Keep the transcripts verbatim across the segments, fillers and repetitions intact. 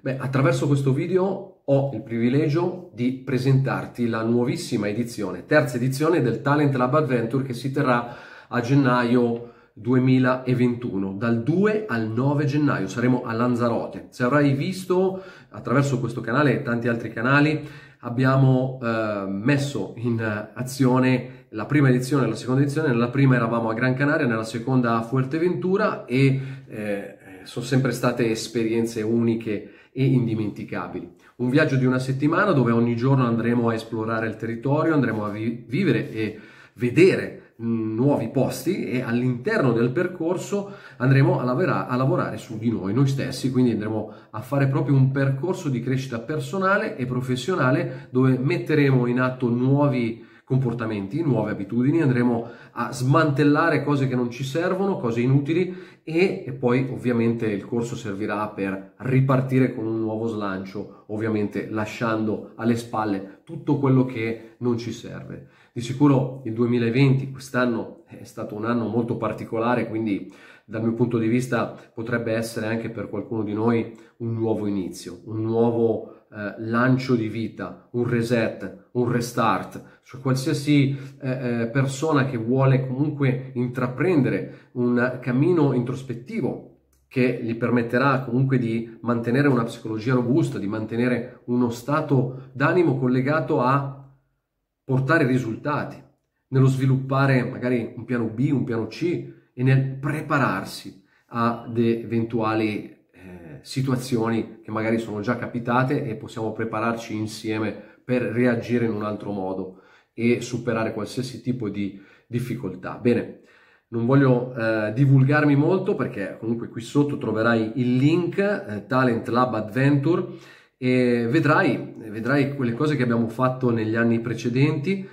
Beh, attraverso questo video ho il privilegio di presentarti la nuovissima edizione, terza edizione del Talent Lab Adventure che si terrà a gennaio duemilaventuno, dal due al nove gennaio saremo a Lanzarote. Se avrai visto attraverso questo canale e tanti altri canali, abbiamo eh, messo in azione la prima edizione e la seconda edizione. Nella prima eravamo a Gran Canaria, nella seconda a Fuerteventura e eh, sono sempre state esperienze uniche e indimenticabili. Un viaggio di una settimana dove ogni giorno andremo a esplorare il territorio, andremo a vi- vivere e vedere mh, nuovi posti e all'interno del percorso andremo a, lavora- a lavorare su di noi, noi stessi, quindi andremo a fare proprio un percorso di crescita personale e professionale dove metteremo in atto nuovi comportamenti, nuove abitudini, andremo a smantellare cose che non ci servono, cose inutili e, e poi ovviamente il corso servirà per ripartire con un nuovo slancio, ovviamente lasciando alle spalle tutto quello che non ci serve. Di sicuro il duemilaventi, quest'anno, è stato un anno molto particolare, quindi dal mio punto di vista potrebbe essere anche per qualcuno di noi un nuovo inizio, un nuovo eh, lancio di vita, un reset, un restart. Cioè qualsiasi eh, eh, persona che vuole comunque intraprendere un cammino introspettivo che gli permetterà comunque di mantenere una psicologia robusta, di mantenere uno stato d'animo collegato a portare risultati, nello sviluppare magari un piano B, un piano C e nel prepararsi a de eventuali eh, situazioni che magari sono già capitate e possiamo prepararci insieme per reagire in un altro modo e superare qualsiasi tipo di difficoltà. Bene, non voglio eh, divulgarmi molto perché comunque qui sotto troverai il link eh, Talent Lab Adventure e vedrai, vedrai quelle cose che abbiamo fatto negli anni precedenti,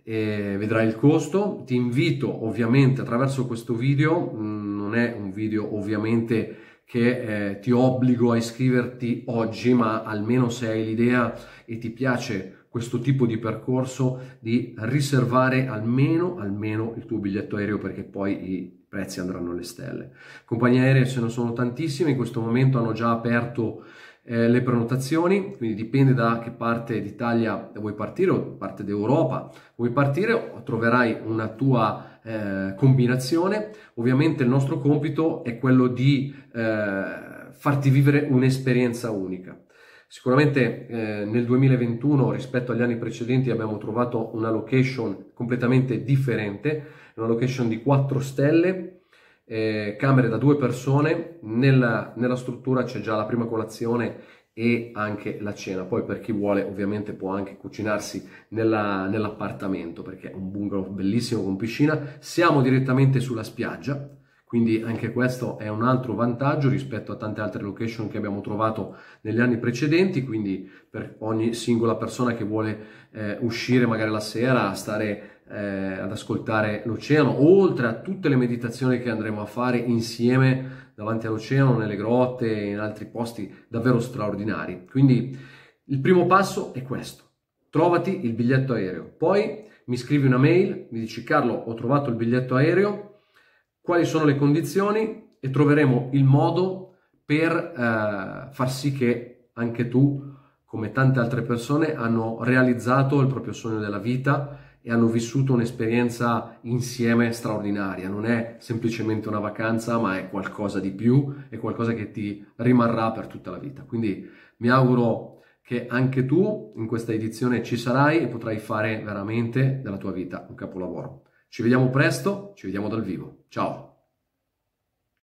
e vedrai il costo. Ti invito ovviamente attraverso questo video, mh, non è un video ovviamente che eh, ti obbligo a iscriverti oggi, ma almeno se hai l'idea e ti piace questo tipo di percorso, di riservare almeno, almeno il tuo biglietto aereo, perché poi i prezzi andranno alle stelle. Compagnie aeree ce ne sono tantissime, in questo momento hanno già aperto eh, le prenotazioni, quindi dipende da che parte d'Italia vuoi partire o parte d'Europa vuoi partire, troverai una tua eh, combinazione. Ovviamente il nostro compito è quello di eh, farti vivere un'esperienza unica. Sicuramente eh, nel duemilaventuno rispetto agli anni precedenti abbiamo trovato una location completamente differente, una location di quattro stelle, eh, camere da due persone, nella, nella struttura c'è già la prima colazione e anche la cena, poi per chi vuole ovviamente può anche cucinarsi nella, nell'appartamento perché è un bungalow bellissimo con piscina, siamo direttamente sulla spiaggia. Quindi anche questo è un altro vantaggio rispetto a tante altre location che abbiamo trovato negli anni precedenti, quindi per ogni singola persona che vuole eh, uscire magari la sera, stare eh, ad ascoltare l'oceano, oltre a tutte le meditazioni che andremo a fare insieme davanti all'oceano, nelle grotte e in altri posti davvero straordinari. Quindi il primo passo è questo: trovati il biglietto aereo, poi mi scrivi una mail, mi dici Carlo ho trovato il biglietto aereo, quali sono le condizioni, e troveremo il modo per eh, far sì che anche tu, come tante altre persone, hanno realizzato il proprio sogno della vita e hanno vissuto un'esperienza insieme straordinaria. Non è semplicemente una vacanza, ma è qualcosa di più, è qualcosa che ti rimarrà per tutta la vita. Quindi mi auguro che anche tu in questa edizione ci sarai e potrai fare veramente della tua vita un capolavoro. Ci vediamo presto, ci vediamo dal vivo. Ciao!